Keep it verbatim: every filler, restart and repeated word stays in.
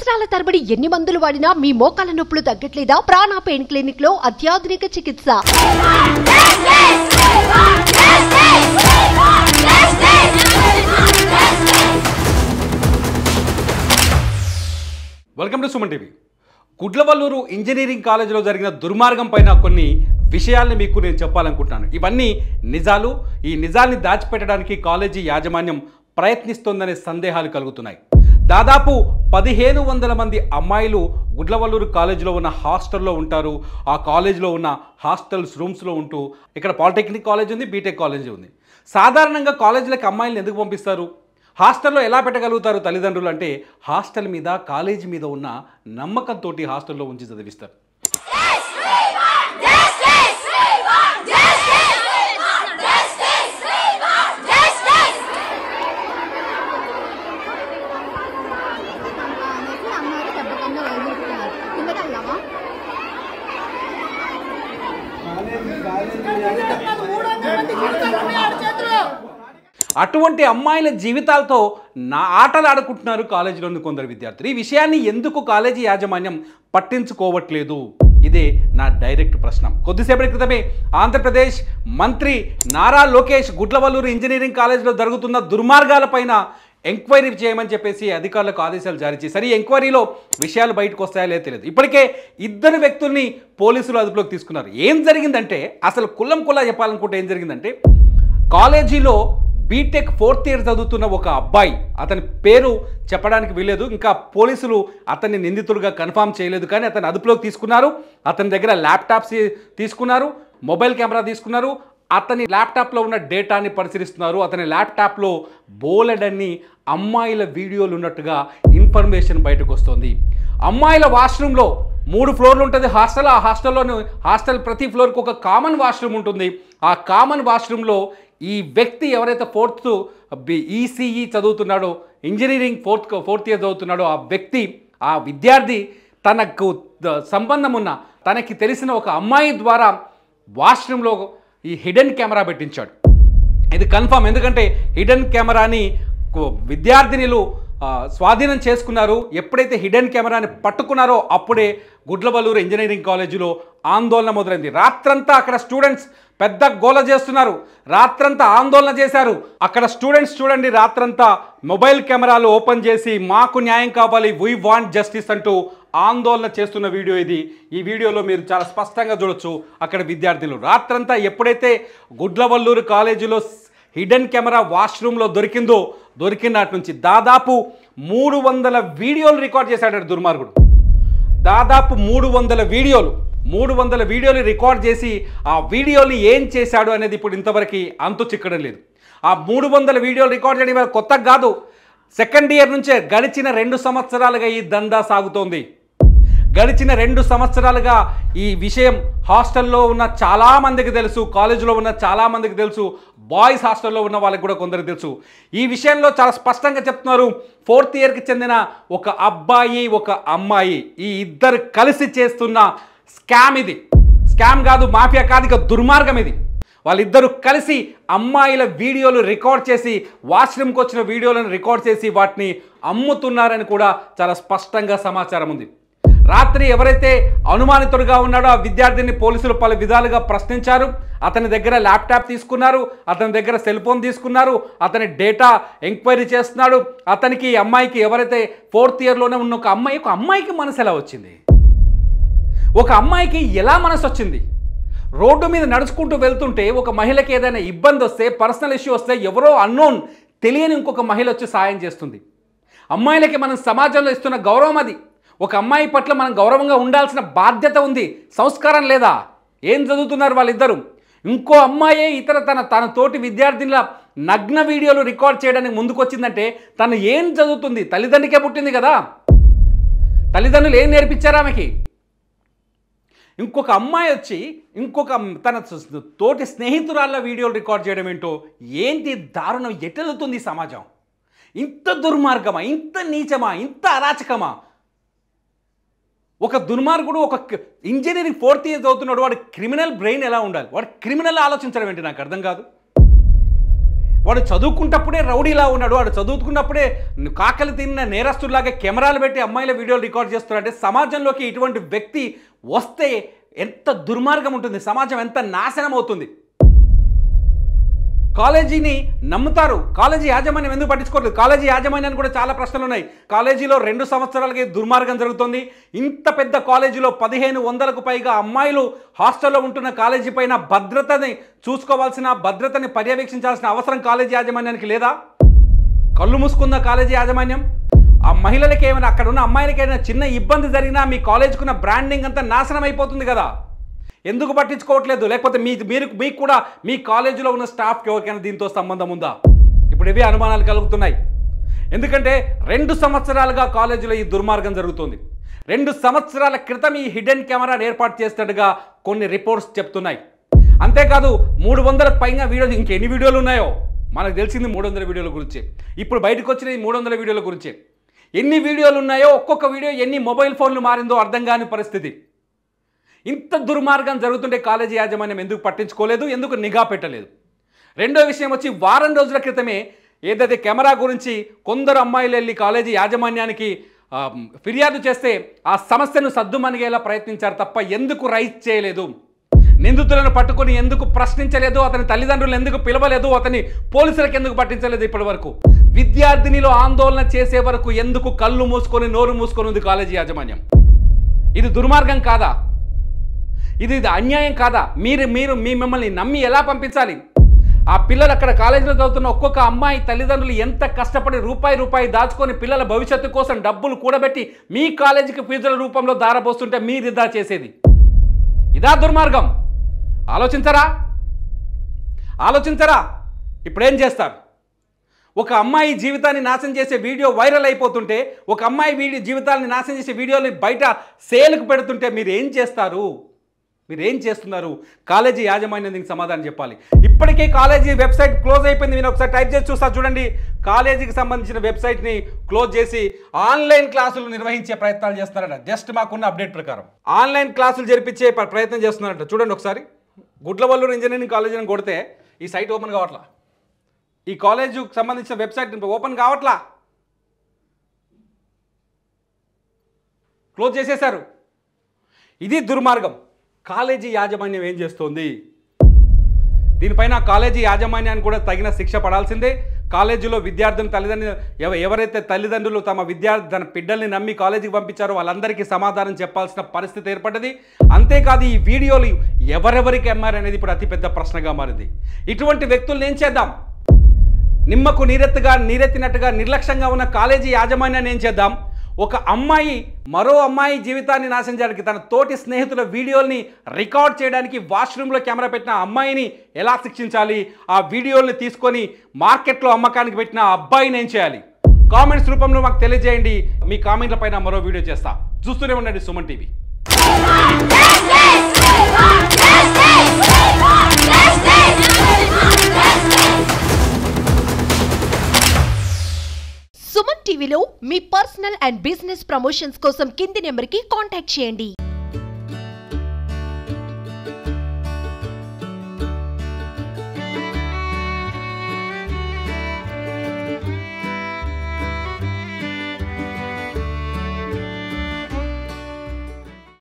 సంవత్సరాల తరబడి ఎన్ని మందులు వాడినా మీ మోకాల నొప్పులు తగ్గట్లేదా? ప్రాణ పెయిన్ క్లినిక్ లో అత్యాధునిక చికిత్స. Welcome to Suman TV. Gudlavalleru engineering కాలేజీలో జరిగిన దుర్మార్గం పైన కొన్ని విషయాల్ని మీకు నేను చెప్పాలనుకుంటున్నాను. ఇవన్నీ నిజాలు. ఈ నిజాల్ని దాచిపెట్టడానికి కాలేజీ యాజమాన్యం ప్రయత్నిస్తోందనే సందేహాలు కలుగుతున్నాయి. దాదాపు పదిహేను వందల మంది అమ్మాయిలు గుడ్లవల్లూరు కాలేజీలో ఉన్న హాస్టల్లో ఉంటారు. ఆ కాలేజీలో ఉన్న హాస్టల్స్ రూమ్స్లో ఉంటూ, ఇక్కడ పాలిటెక్నిక్ కాలేజ్ ఉంది, బీటెక్ కాలేజీ ఉంది. సాధారణంగా కాలేజీలకు అమ్మాయిలను ఎందుకు పంపిస్తారు? హాస్టల్లో ఎలా పెట్టగలుగుతారు తల్లిదండ్రులు అంటే, హాస్టల్ మీద కాలేజీ మీద ఉన్న నమ్మకంతో హాస్టల్లో ఉంచి చదివిస్తారు. అటువంటి అమ్మాయిల జీవితాలతో నా ఆటలు ఆడుకుంటున్నారు కాలేజీలోని కొందరు విద్యార్థులు. ఈ విషయాన్ని ఎందుకు కాలేజీ యాజమాన్యం పట్టించుకోవట్లేదు? ఇదే నా డైరెక్ట్ ప్రశ్న. కొద్దిసేపటి క్రితమే ఆంధ్రప్రదేశ్ మంత్రి నారా లోకేష్ గుడ్లవల్లూరు ఇంజనీరింగ్ కాలేజీలో జరుగుతున్న దుర్మార్గాలపైన ఎంక్వైరీ చేయమని చెప్పేసి అధికారులకు ఆదేశాలు జారీ చేశారు. ఈ ఎంక్వైరీలో విషయాలు బయటకు వస్తాయో లేదో తెలియదు. ఇప్పటికే ఇద్దరు వ్యక్తుల్ని పోలీసులు అదుపులోకి తీసుకున్నారు. ఏం జరిగిందంటే, అసలు కుల్లం కుల్లా చెప్పాలనుకుంటే ఏం జరిగిందంటే, కాలేజీలో బీటెక్ ఫోర్త్ ఇయర్ చదువుతున్న ఒక అబ్బాయి, అతని పేరు చెప్పడానికి వీలేదు, ఇంకా పోలీసులు అతన్ని నిందితుడిగా కన్ఫర్మ్ చేయలేదు, కానీ అతన్ని అదుపులోకి తీసుకున్నారు. అతని దగ్గర ల్యాప్టాప్స్ తీసుకున్నారు, మొబైల్ కెమెరా తీసుకున్నారు. అతని ల్యాప్టాప్లో ఉన్న డేటాని పరిశీలిస్తున్నారు. అతని ల్యాప్టాప్లో బోలెడన్ని అమ్మాయిల వీడియోలు ఉన్నట్టుగా ఇన్ఫర్మేషన్ బయటకు వస్తుంది. అమ్మాయిల వాష్రూమ్లో మూడు ఫ్లోర్లు ఉంటుంది హాస్టల్. ఆ హాస్టల్లోని హాస్టల్ ప్రతి ఫ్లోర్కి ఒక కామన్ వాష్రూమ్ ఉంటుంది. ఆ కామన్ వాష్రూమ్లో ఈ వ్యక్తి ఎవరైతే ఫోర్త్ ఈసీఈ చదువుతున్నాడో, ఇంజనీరింగ్ ఫోర్త్ ఫోర్త్ ఇయర్ చదువుతున్నాడో, ఆ వ్యక్తి, ఆ విద్యార్థి తనకు సంబంధం ఉన్న, తనకి తెలిసిన ఒక అమ్మాయి ద్వారా వాష్రూమ్లో ఈ హిడెన్ కెమెరా పెట్టించాడు. ఇది కన్ఫర్మ్, ఎందుకంటే హిడెన్ కెమెరాని విద్యార్థినిలు స్వాధీనం చేసుకున్నారు. ఎప్పుడైతే హిడెన్ కెమెరాని పట్టుకున్నారో అప్పుడే గుడ్లవల్లూరు ఇంజనీరింగ్ కాలేజీలో ఆందోళన మొదలైంది. రాత్రంతా అక్కడ స్టూడెంట్స్ పెద్ద గోల చేస్తున్నారు. రాత్రంతా ఆందోళన చేశారు. అక్కడ స్టూడెంట్స్ చూడండి, రాత్రంతా మొబైల్ కెమెరాలు ఓపెన్ చేసి మాకు న్యాయం కావాలి, వీ వాంట్ జస్టిస్ అంటూ ఆందోళన చేస్తున్న వీడియో ఇది. ఈ వీడియోలో మీరు చాలా స్పష్టంగా చూడొచ్చు. అక్కడ విద్యార్థులు రాత్రంతా ఎప్పుడైతే గుడ్లవల్లూరు కాలేజీలో హిడెన్ కెమెరా వాష్రూమ్లో దొరికిందో, దొరికినట్టు నుంచి దాదాపు మూడు వందల వీడియోలు రికార్డ్ చేశాడు దుర్మార్గుడు. దాదాపు మూడు వందల వీడియోలు మూడు వందల వీడియోలు రికార్డ్ చేసి ఆ వీడియోలు ఏం చేశాడు అనేది ఇప్పుడు ఇంతవరకు అంతు చిక్కడం లేదు. ఆ మూడు వందల వీడియోలు రికార్డ్ చేయడం కొత్తగా కాదు. సెకండ్ ఇయర్ నుంచే గడిచిన రెండు సంవత్సరాలుగా ఈ దందా సాగుతోంది. గడిచిన రెండు సంవత్సరాలుగా ఈ విషయం హాస్టల్లో ఉన్న చాలామందికి తెలుసు, కాలేజీలో ఉన్న చాలామందికి తెలుసు, బాయ్స్ హాస్టల్లో ఉన్న వాళ్ళకి కూడా కొందరికి తెలుసు. ఈ విషయంలో చాలా స్పష్టంగా చెప్తున్నారు. ఫోర్త్ ఇయర్కి చెందిన ఒక అబ్బాయి, ఒక అమ్మాయి, ఈ ఇద్దరు కలిసి చేస్తున్న స్కామ్ ఇది. స్కామ్ కాదు, మాఫియా కాదు, ఇక దుర్మార్గం ఇది. వాళ్ళిద్దరూ కలిసి అమ్మాయిల వీడియోలు రికార్డ్ చేసి, వాష్రూమ్కి వచ్చిన వీడియోలను రికార్డ్ చేసి వాటిని అమ్ముతున్నారని కూడా చాలా స్పష్టంగా సమాచారం ఉంది. రాత్రి ఎవరైతే అనుమానితుడిగా ఉన్నాడో ఆ విద్యార్థిని పోలీసులు పలు విధాలుగా ప్రశ్నించారు. అతని దగ్గర ల్యాప్టాప్ తీసుకున్నారు, అతని దగ్గర సెల్ ఫోన్ తీసుకున్నారు, అతని డేటా ఎంక్వైరీ చేస్తున్నాడు. అతనికి అమ్మాయికి, ఎవరైతే ఫోర్త్ ఇయర్లోనే ఉన్న ఒక అమ్మాయి, ఒక అమ్మాయికి మనసు ఎలా వచ్చింది? ఒక అమ్మాయికి ఎలా మనసు వచ్చింది? రోడ్డు మీద నడుచుకుంటూ వెళ్తుంటే ఒక మహిళకి ఏదైనా ఇబ్బంది వస్తే, పర్సనల్ ఇష్యూ వస్తే, ఎవరో అన్నోన్ తెలియని ఇంకొక మహిళ వచ్చి సాయం చేస్తుంది. అమ్మాయిలకి మనం సమాజంలో ఇస్తున్న గౌరవం అది. ఒక అమ్మాయి పట్ల మనం గౌరవంగా ఉండాల్సిన బాధ్యత ఉంది. సంస్కారం లేదా? ఏం చదువుతున్నారు వాళ్ళిద్దరూ? ఇంకో అమ్మాయే ఇతర తన తన తోటి విద్యార్థినుల నగ్న వీడియోలు రికార్డ్ చేయడానికి ముందుకు వచ్చిందంటే తను ఏం చదువుతుంది? తల్లిదండ్రికే పుట్టింది కదా. తల్లిదండ్రులు ఏం నేర్పించారు ఆమెకి? ఇంకొక అమ్మాయి వచ్చి ఇంకొక తన తోటి స్నేహితురాళ్ళ వీడియోలు రికార్డ్ చేయడం ఏంటో, ఏంటి దారుణం? ఎటెళ్తుంది సమాజం? ఇంత దుర్మార్గమా? ఇంత నీచమా? ఇంత అరాచకమా? ఒక దుర్మార్గుడు, ఒక ఇంజనీరింగ్ ఫోర్త్ ఇయర్ చదువుతున్నాడు, వాడి క్రిమినల్ బ్రెయిన్ ఎలా ఉండాలి? వాడు క్రిమినల్ ఆలోచించడం ఏంటి? నాకు అర్థం కాదు. వాడు చదువుకున్నప్పుడే రౌడీలా ఉన్నాడు, వాడు చదువుకున్నప్పుడే కాకలి తిన్న నేరస్తులాగా కెమెరాలు పెట్టి అమ్మాయిల వీడియోలు రికార్డ్ చేస్తున్నాడంటే సమాజంలోకి ఇటువంటి వ్యక్తి వస్తే ఎంత దుర్మార్గం ఉంటుంది, సమాజం ఎంత నాశనం అవుతుంది. కాలేజీని నమ్ముతారు, కాలేజీ యాజమాన్యం ఎందుకు పట్టించుకోవట్లేదు? కాలేజీ యాజమాన్యానికి కూడా చాలా ప్రశ్నలు ఉన్నాయి. కాలేజీలో రెండు సంవత్సరాలకి దుర్మార్గం జరుగుతుంది. ఇంత పెద్ద కాలేజీలో పదిహేను వందలకు పైగా అమ్మాయిలు హాస్టల్లో ఉంటున్న కాలేజీ పైన భద్రతని చూసుకోవాల్సిన, భద్రతని పర్యవేక్షించాల్సిన అవసరం కాలేజీ యాజమాన్యానికి లేదా? కళ్ళు మూసుకుందా కాలేజీ యాజమాన్యం? ఆ మహిళలకి ఏమైనా, అక్కడ ఉన్న అమ్మాయిలకి ఏమైనా చిన్న ఇబ్బంది జరిగినా మీ కాలేజీకున్న బ్రాండింగ్ అంతా నాశనం అయిపోతుంది కదా. ఎందుకు పట్టించుకోవట్లేదు? లేకపోతే మీ మీరు మీకు కూడా మీ కాలేజీలో ఉన్న స్టాఫ్కి ఎవరికైనా దీంతో సంబంధం ఉందా? ఇప్పుడు ఇవే అనుమానాలు కలుగుతున్నాయి. ఎందుకంటే రెండు సంవత్సరాలుగా కాలేజీలో ఈ దుర్మార్గం జరుగుతుంది. రెండు సంవత్సరాల క్రితం ఈ హిడెన్ కెమెరా ఏర్పాటు చేసినట్టుగా కొన్ని రిపోర్ట్స్ చెప్తున్నాయి. అంతేకాదు మూడు వందలకు పైగా వీడియోలు, ఇంకెన్ని వీడియోలు ఉన్నాయో మనకు తెలిసింది మూడు వందల వీడియోల గురించి. ఇప్పుడు బయటకు వచ్చిన ఈ మూడు వందల వీడియోల గురించి ఎన్ని వీడియోలు ఉన్నాయో, ఒక్కొక్క వీడియో ఎన్ని మొబైల్ ఫోన్లు మారిందో అర్థం కాని పరిస్థితి. ఇంత దుర్మార్గం జరుగుతుంటే కాలేజీ యాజమాన్యం ఎందుకు పట్టించుకోలేదు, ఎందుకు నిఘా పెట్టలేదు? రెండో విషయం వచ్చి, వారం రోజుల క్రితమే ఏదైతే కెమెరా గురించి కొందరు అమ్మాయిలు వెళ్ళి కాలేజీ యాజమాన్యానికి ఫిర్యాదు చేస్తే ఆ సమస్యను సద్దుమణిగేలా ప్రయత్నించారు తప్ప ఎందుకు రైజ్ చేయలేదు? నిందితులను పట్టుకొని ఎందుకు ప్రశ్నించలేదు? అతని తల్లిదండ్రులు ఎందుకు పిలవలేదు? అతని పోలీసులకు ఎందుకు పట్టించలేదు? ఇప్పటి వరకు విద్యార్థినిలో ఆందోళన చేసే వరకు ఎందుకు కళ్ళు మూసుకొని నోరు మూసుకొని ఉంది కాలేజీ యాజమాన్యం? ఇది దుర్మార్గం కాదా? ఇది ఇది అన్యాయం కాదా? మీరు మీరు మీ మిమ్మల్ని నమ్మి ఎలా పంపించాలి? ఆ పిల్లలు అక్కడ కాలేజీలో చదువుతున్న ఒక్కొక్క అమ్మాయి తల్లిదండ్రులు ఎంత కష్టపడి రూపాయి రూపాయి దాచుకొని పిల్లల భవిష్యత్తు కోసం డబ్బులు కూడబెట్టి మీ కాలేజీకి ఫీజుల రూపంలో దారపోస్తుంటే మీరు ఇదా చేసేది? ఇదా దుర్మార్గం? ఆలోచించరా? ఆలోచించరా? ఇప్పుడేం చేస్తారు? ఒక అమ్మాయి జీవితాన్ని నాశనం చేసే వీడియో వైరల్ అయిపోతుంటే, ఒక అమ్మాయి వీడియో జీవితాన్ని నాశనం చేసే వీడియోని బయట సేల్కి పెడుతుంటే మీరు ఏం చేస్తారు? మీరు ఏం చేస్తున్నారు? కాలేజీ యాజమాన్యం దీనికి సమాధానం చెప్పాలి. ఇప్పటికే కాలేజీ వెబ్సైట్ క్లోజ్ అయిపోయింది. మీరు ఒకసారి టైప్ చేసి చూస్తా చూడండి. కాలేజీకి సంబంధించిన వెబ్సైట్ని క్లోజ్ చేసి ఆన్లైన్ క్లాసులు నిర్వహించే ప్రయత్నాలు చేస్తున్నారట. జస్ట్ మాకున్న అప్డేట్ ప్రకారం ఆన్లైన్ క్లాసులు జరిపించే ప్రయత్నం చేస్తున్నారట. చూడండి ఒకసారి. గుడ్లవల్లూరు ఇంజనీరింగ్ కాలేజీ అని కొడితే ఈ సైట్ ఓపెన్ కావట్లా. ఈ కాలేజీకి సంబంధించిన వెబ్సైట్ ఓపెన్ కావట్లా, క్లోజ్ చేసేశారు. ఇది దుర్మార్గం. కాలేజీ యాజమాన్యం ఏం చేస్తోంది? దీనిపైన కాలేజీ యాజమాన్యాన్ని కూడా తగిన శిక్ష పడాల్సిందే. కాలేజీలో విద్యార్థుల తల్లిదండ్రులు ఎవరైతే తల్లిదండ్రులు తమ విద్యార్థి తన బిడ్డల్ని నమ్మి కాలేజీకి పంపించారో వాళ్ళందరికీ సమాధానం చెప్పాల్సిన పరిస్థితి ఏర్పడ్డది. అంతేకాదు ఈ వీడియోలు ఎవరెవరికి అమ్మారనేది ఇప్పుడు అతిపెద్ద ప్రశ్నగా మారింది. ఇటువంటి వ్యక్తులను ఏం చేద్దాం? నిమ్మకు నీరెత్తుగా నీరెత్తినట్టుగా నిర్లక్ష్యంగా ఉన్న కాలేజీ యాజమాన్యాన్ని ఏం చేద్దాం? ఒక అమ్మాయి మరో అమ్మాయి జీవితాన్ని నాశనం చేయడానికి, తన తోటి స్నేహితుల వీడియోల్ని రికార్డ్ చేయడానికి వాష్రూమ్లో కెమెరా పెట్టిన అమ్మాయిని ఎలా శిక్షించాలి? ఆ వీడియోల్ని తీసుకొని మార్కెట్లో అమ్మకానికి పెట్టిన అబ్బాయిని ఏం చేయాలి? కామెంట్స్ రూపంలో మాకు తెలియజేయండి. మీ కామెంట్ల పైన మరో వీడియో చేస్తా. చూస్తూనే ఉండండి సుమన్ టీవీ. సుమన్ టీవీలో మీ పర్సనల్ అండ్ బిజినెస్ ప్రమోషన్స్ కోసం కింది నెంబర్కి కాంటాక్ట్ చేయండి.